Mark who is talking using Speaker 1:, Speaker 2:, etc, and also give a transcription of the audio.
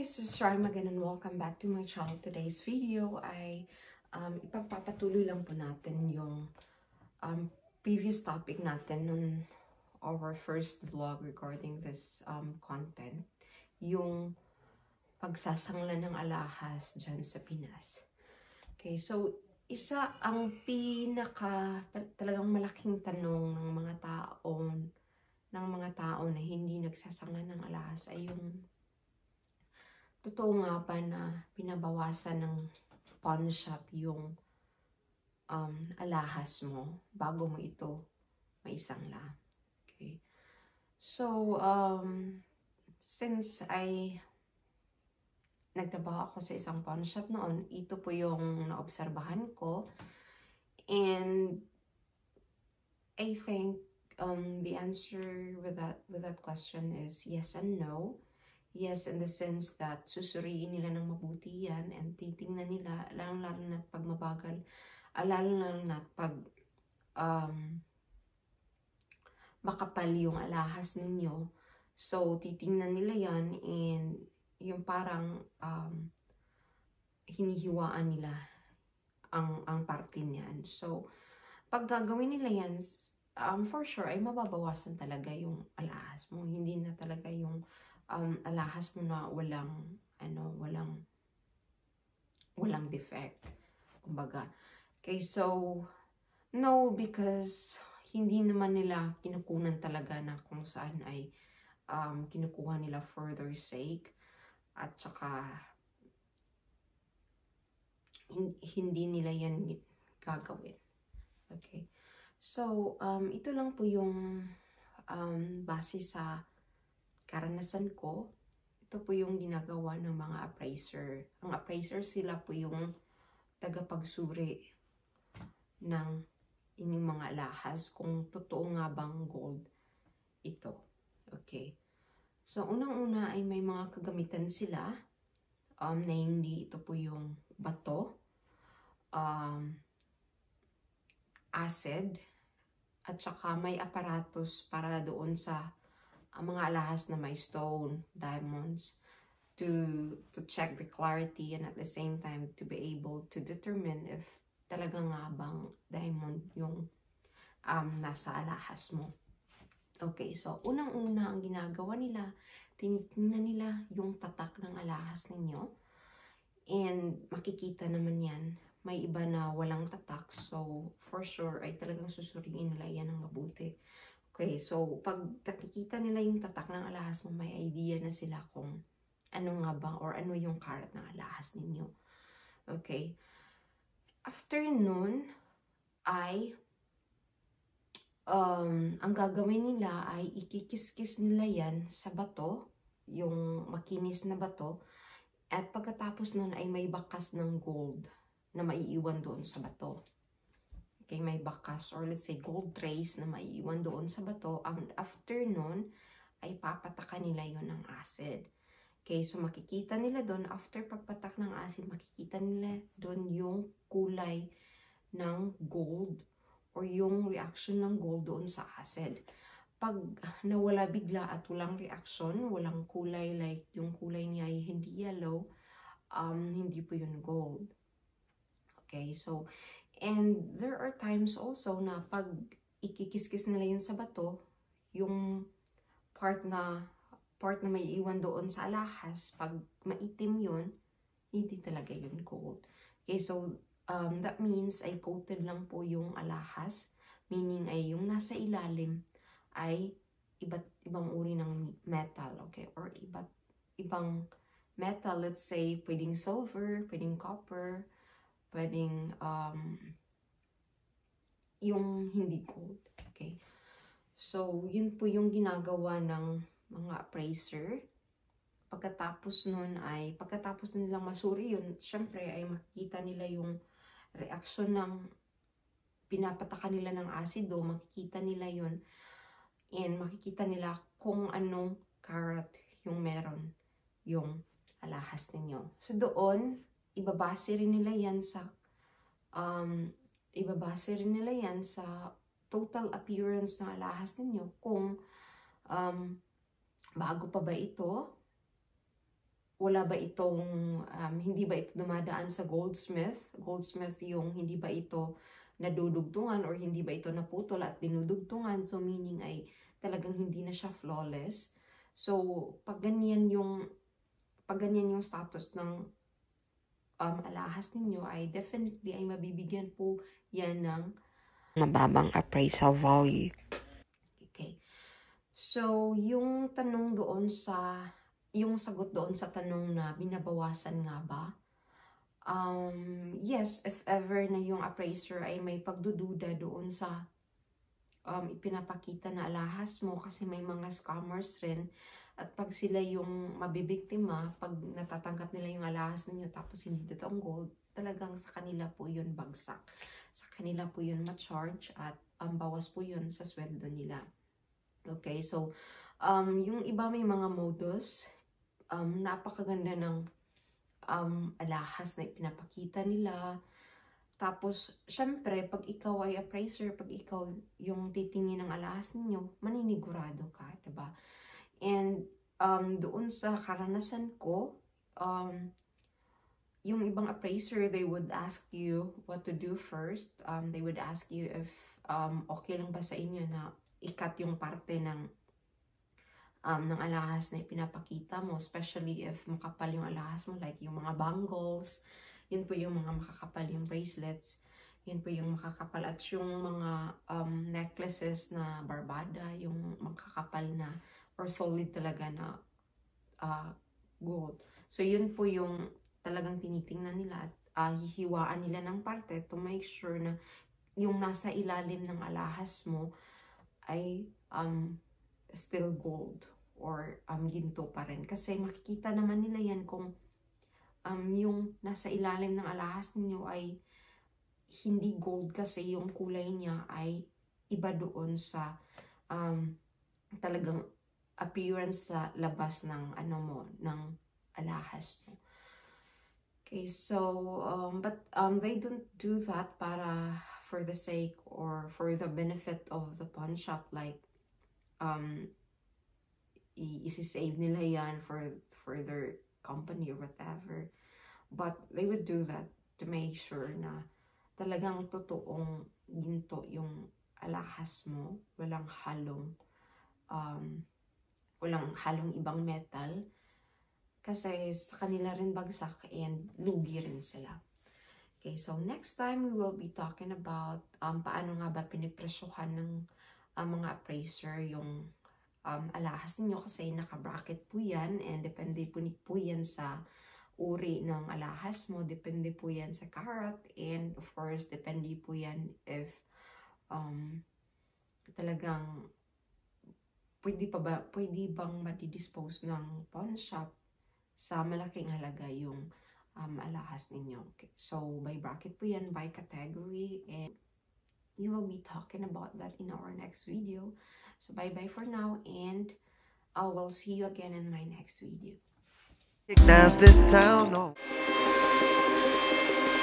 Speaker 1: guys, this is Ryan again and welcome back to my channel. Today's video ay ipagpapatuloy lang po natin yung previous topic natin on our first vlog regarding this content. Yung pagsasangla ng alahas dyan sa Pinas. Okay, so isa ang talagang malaking tanong ng mga tao na hindi nagsasangla ng alahas ay yung totoo nga ba na binabawasan ng pawnshop yung alahas mo bago mo ito maisangla. Okay. So, since nagtrabaho ako sa isang pawnshop noon, ito po yung naobserbahan ko. And I think the answer with that question is yes and no. Yes, in the sense that susuriin nila ng mabuti yan and titingnan nila, lalo na pag mabagal, lalo na pag makapal yung alahas ninyo. So, titingnan nila yan and yung parang hinihiwaan nila ang parte niyan. So, pag gagawin nila yan, for sure ay mababawasan talaga yung alahas mo. Hindi na talaga yung alahas mo na walang defect, kumbaga. Okay, so no, because hindi naman nila kinukunan talaga na kung saan ay kinukuha nila for their sake, at saka hindi nila yan gagawin. Okay, so ito lang po yung base sa karanasan ko. Ito po yung ginagawa ng mga appraiser. Ang appraiser, sila po yung tagapagsuri ng inyong mga alahas kung totoo nga bang gold ito. Okay. So, unang-una ay may mga kagamitan sila, namely ito po yung bato, acid, at saka may aparatos para doon sa mga alahas na may stone, diamonds, to check the clarity and at the same time to be able to determine if talaga nga bang diamond yung nasa alahas mo. Okay, so unang-una ang ginagawa nila, tinitingnan nila yung tatak ng alahas ninyo. And makikita naman yan, may iba na walang tatak. So for sure ay talagang susuriin nila yan ng mabuti. Okay, so pag nakikita nila yung tatak ng alahas mo, may idea na sila kung ano nga ba or ano yung karat ng alahas ninyo. Okay. After nun ay ang gagawin nila ay ikikiskis nila yan sa bato, yung makinis na bato, at pagkatapos nun ay may bakas ng gold na maiiwan doon sa bato. Okay, may bakas or let's say gold trace na maiiwan doon sa bato. Ang after nun ay papatakan nila yon ng acid. Okay, so makikita nila doon, after pagpatak ng acid, makikita nila doon yung kulay ng gold or yung reaction ng gold doon sa acid. Pag nawala bigla at walang reaction, walang kulay, like yung kulay niya ay hindi yellow, hindi po yun gold. Okay, so and there are times also na pag ikikiskis nila yun sa bato, yung part na may iwan doon sa alahas, pag maitim yun, hindi talaga yun gold. Okay, so that means ay coated lang po yung alahas, meaning ay yung nasa ilalim ay iba't ibang uri ng metal, okay, or iba't ibang metal, let's say pwedeng silver, pwedeng copper, pwedeng yung hindi gold. Okay. So, yun po yung ginagawa ng mga appraiser. Pagkatapos nilang masuri yun, syempre ay makikita nila yung reaction ng pinapatakan nila ng asido, makikita nila yun. And makikita nila kung anong karat yung meron yung alahas ninyo. So, doon, ibabase rin nila yan sa total appearance ng alahas ninyo kung bago pa ba ito wala ba itong, hindi ba ito dumadaan sa goldsmith? Goldsmith yung hindi ba ito nadudugtungan or hindi ba ito naputol at dinudugtungan? So, meaning ay talagang hindi na siya flawless. So, pag ganyan yung status ng alahas ninyo, ay definitely ay mabibigyan po yan ng mababang appraisal value. Okay. So, yung sagot doon sa tanong na binabawasan nga ba? Yes, if ever na yung appraiser ay may pagdududa doon sa ipinapakita na alahas mo, kasi may mga scammers rin. At pag sila yung mabibiktima, pag natatanggap nila yung alahas ninyo tapos hindi totoong gold, talagang sa kanila po yun bagsak. Sa kanila po yun ma-charge at bawas po yun sa sweldo nila. Okay, so yung iba may mga modus, napakaganda ng alahas na ipinapakita nila. Tapos, syempre, pag ikaw ay appraiser, pag ikaw yung titingin ng alahas ninyo, maninigurado ka, diba? And doon sa karanasan ko, yung ibang appraiser, they would ask you what to do first. They would ask you if okay lang ba sa inyo na ikat yung parte ng alahas na ipinapakita mo, especially if makapal yung alahas mo, like yung mga bangles, yun po yung mga makakapal yung bracelets, yun po yung makakapal, at yung mga necklaces na barbada, yung makakapal na or solid talaga na gold. So yun po yung talagang tinitingnan nila at hihiwaan nila ng parte to make sure na yung nasa ilalim ng alahas mo ay still gold or ginto pa rin. Kasi makikita naman nila yan kung yung nasa ilalim ng alahas ninyo ay hindi gold, kasi yung kulay niya ay iba doon sa talagang appearance sa labas ng ng alahas mo. Okay, so but they don't do that para for the sake or for the benefit of the pawn shop, like i-save nila yan for their company or whatever. But they would do that to make sure na talagang totoong ginto yung alahas mo, walang halong ibang metal, kasi sa kanila rin bagsak and lugi rin sila. Okay, so next time we will be talking about paano nga ba pinipresyohan ng mga appraiser yung alahas ninyo, kasi naka-bracket po yan and depende po yan sa uri ng alahas mo, depende po yan sa karat, and of course depende po yan if talagang pwede bang madidispose ng pawn shop sa malaking halaga yung alahas ninyo. Okay. So, by bracket po yan, by category, and we will be talking about that in our next video. So, bye-bye for now, and I will see you again in my next video.
Speaker 2: Recognize this town, no.